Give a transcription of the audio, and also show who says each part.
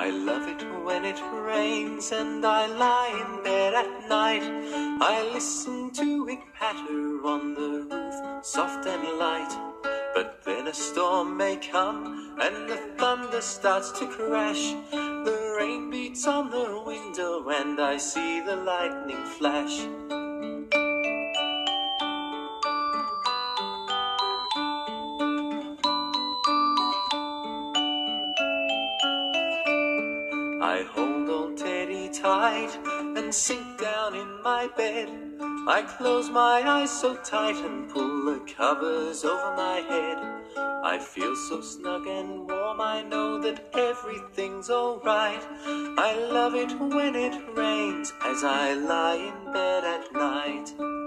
Speaker 1: I love it when it rains and I lie in bed at night. I listen to it patter on the roof, soft and light. But then a storm may come and the thunder starts to crash. The rain beats on the window and I see the lightning flash. I hold old Teddy tight and sink down in my bed. I close my eyes so tight and pull the covers over my head. I feel so snug and warm, I know that everything's alright. I love it when it rains as I lie in bed at night.